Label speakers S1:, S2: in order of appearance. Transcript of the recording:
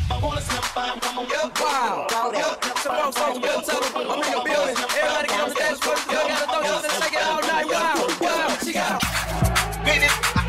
S1: Wow. Some more folks will tell them I'm in the building. Everybody get on the dance floor. You gotta throw this and shake it all night. Wow. Wow. She got